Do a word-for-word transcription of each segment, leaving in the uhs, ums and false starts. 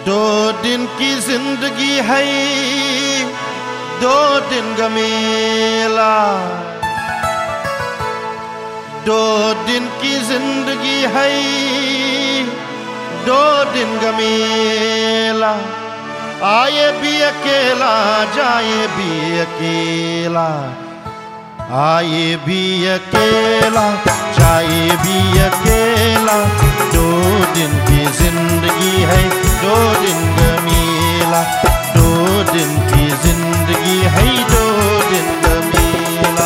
दो दिन की जिंदगी है, दो दिन का मेला। दो दिन की जिंदगी है, दो दिन का मेला। आए भी अकेला, जाए भी अकेला। आए भी अकेला, जाए भी अकेला। दो दिन की जिंदगी है, दो दिन का मेला। दो दिन की जिंदगी है, दो दिन का मेला।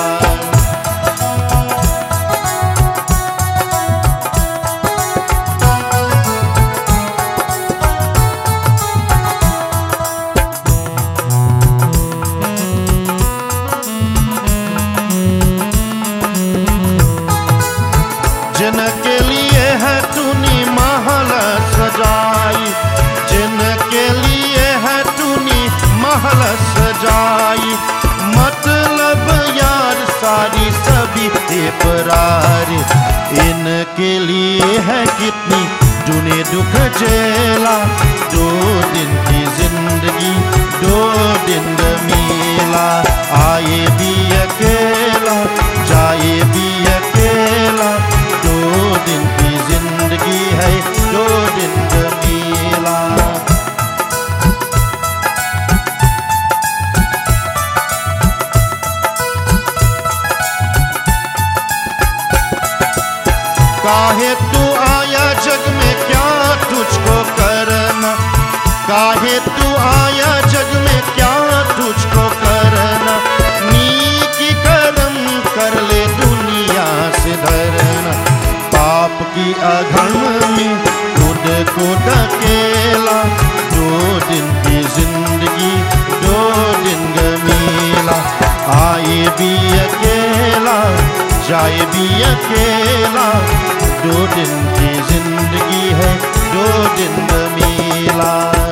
जिनके लिए है तूने महल सजाई, जिनके लिए है तूने महल सजाई। मतलब यार सारी सभी बेपरार, इनके लिए है कितनी तूने दुख झेला। दो दिन की जिंदगी, दो दिन का मेला। आए भी अकेला, जाए भी अकेला। दो दिन की जिंदगी है, दो दिन का मेला। काहे तू आया जग में, क्या तुझको करना। काहे तू आया जग में, क्या तुझको करना। नीकी कर्म कर ले दुनिया से धरना। पाप की अधर्म में खुद को ढकेला। दो दिन की जिंदगी, दो दिन का मेला। आए भी अकेला, जाए भी अकेला। दो दिन की जिंदगी है, दो दिन का मेला।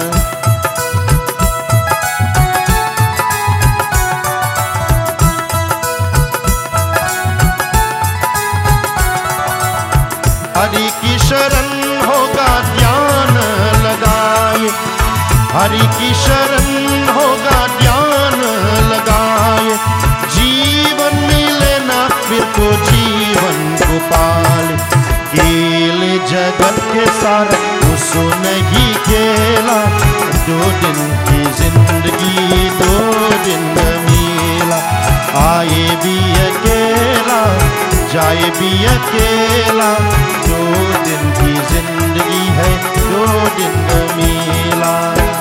हरि की शरण होगा ध्यान लगाए, हरि की शरण होगा ध्यान लगाए। जीवन मिले ना फिर को जीवन को पाले। खेल जगत के सारा उसो नहीं खेला। दो दिन की जिंदगी, दो दिन का मेला। आए भी अकेला, जाए भी अकेला। दो दिन की जिंदगी है, दो दिन का मेला।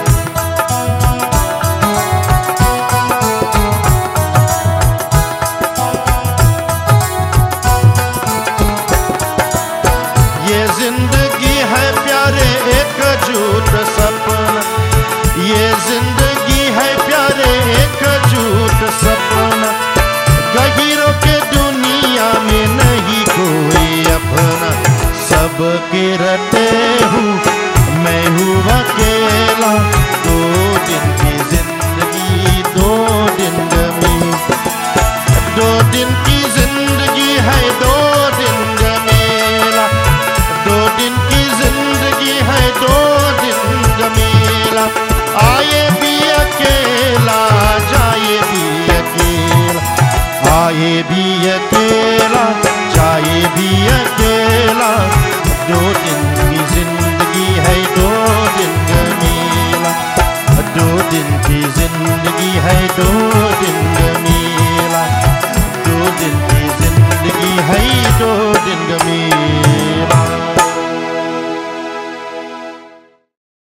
ये जिंदगी है प्यारे एक झूठ सपना। ये जिंदगी है प्यारे एक झूठ सपना। गहीरों के दुनिया में नहीं कोई अपना। सबके रटे हूँ मैं हूँ अकेला। दो दिन की जिंदगी, दो दिन का मेला। दो दिन की जिंदगी है, दो दिन का मेला। दो दिन की जिंदगी है, दो दिन का मेला। आए भी अकेला, जाए भी अकेला। आए भी अकेला, जाए भी अकेला। दो दिन की जिंदगी है, दो दिन का मेला। दो दिन की जिंदगी है, दो दिन का मेला।